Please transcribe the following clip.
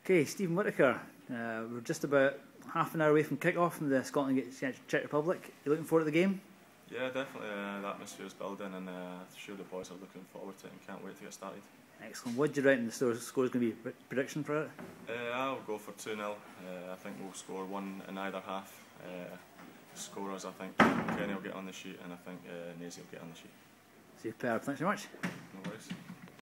Okay, Stephen Whittaker, we're just about half an hour away from kick-off in the Scotland against Czech Republic. You looking forward to the game? Yeah, definitely. The atmosphere is building, and I'm sure the boys are looking forward to it and can't wait to get started. Excellent. What do you reckon the score is going to be? Prediction for it? I'll go for 2-0. I think we'll score one in either half. Scorers, I think Kenny will get on the sheet, and I think Nazy will get on the sheet. Superb. Thanks very much. No worries.